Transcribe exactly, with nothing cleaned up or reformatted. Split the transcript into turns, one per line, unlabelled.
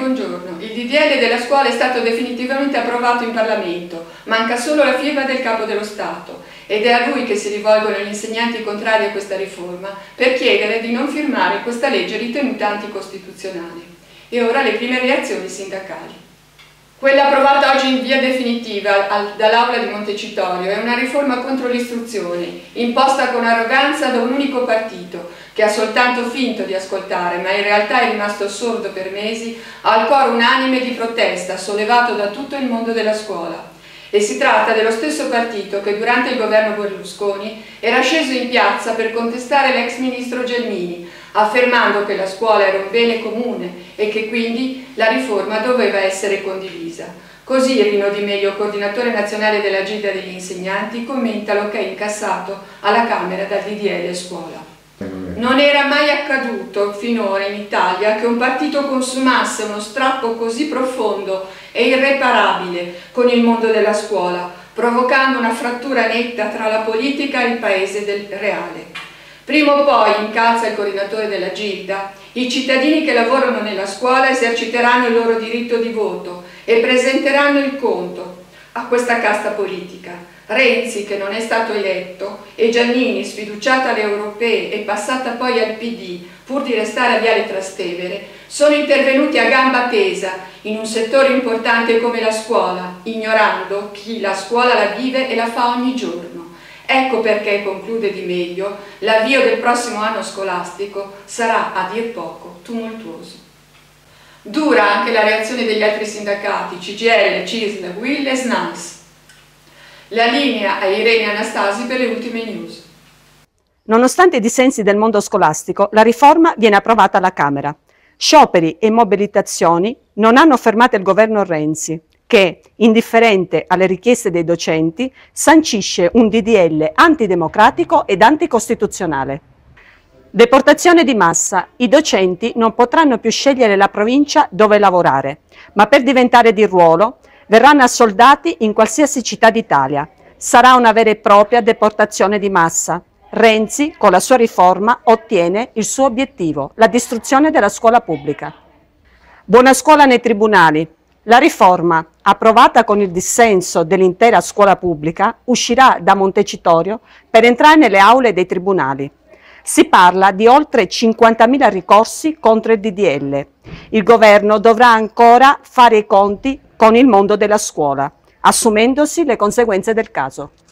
buongiorno. Il D D L della scuola è stato definitivamente approvato in Parlamento, manca solo la firma del Capo dello Stato ed è a lui che si rivolgono gli insegnanti contrari a questa riforma per chiedere di non firmare questa legge ritenuta anticostituzionale. E ora le prime reazioni sindacali. Quella approvata oggi in via definitiva dall'Aula di Montecitorio è una riforma contro l'istruzione, imposta con arroganza da un unico partito, che ha soltanto finto di ascoltare, ma in realtà è rimasto sordo per mesi al coro unanime di protesta sollevato da tutto il mondo della scuola. E si tratta dello stesso partito che durante il governo Berlusconi era sceso in piazza per contestare l'ex ministro Gelmini, affermando che la scuola era un bene comune e che quindi la riforma doveva essere condivisa. Così Rino Di Meglio, coordinatore nazionale della Gilda degli insegnanti, commenta lo che è incassato alla Camera dal D D L scuola. Non era mai accaduto finora in Italia che un partito consumasse uno strappo così profondo e irreparabile con il mondo della scuola, provocando una frattura netta tra la politica e il paese del reale. Prima o poi, incalza il coordinatore della Gilda, i cittadini che lavorano nella scuola eserciteranno il loro diritto di voto e presenteranno il conto a questa casta politica. Renzi, che non è stato eletto, e Giannini, sfiduciata alle europee e passata poi al P D, pur di restare a Viale Trastevere, sono intervenuti a gamba tesa in un settore importante come la scuola, ignorando chi la scuola la vive e la fa ogni giorno. Ecco perché, conclude Di Meglio, l'avvio del prossimo anno scolastico sarà a dir poco tumultuoso. Dura anche la reazione degli altri sindacati, C G I L, C I S L, U I L e S N A L S. La linea a Irene Anastasi per le ultime news.
Nonostante i dissensi del mondo scolastico, la riforma viene approvata alla Camera. Scioperi e mobilitazioni non hanno fermato il governo Renzi, che, indifferente alle richieste dei docenti, sancisce un D D L antidemocratico ed anticostituzionale. Deportazione di massa. I docenti non potranno più scegliere la provincia dove lavorare, ma per diventare di ruolo verranno assoldati in qualsiasi città d'Italia. Sarà una vera e propria deportazione di massa. Renzi, con la sua riforma, ottiene il suo obiettivo, la distruzione della scuola pubblica. Buona scuola nei tribunali. La riforma, approvata con il dissenso dell'intera scuola pubblica, uscirà da Montecitorio per entrare nelle aule dei tribunali. Si parla di oltre cinquantamila ricorsi contro il D D L. Il governo dovrà ancora fare i conti con il mondo della scuola, assumendosi le conseguenze del caso.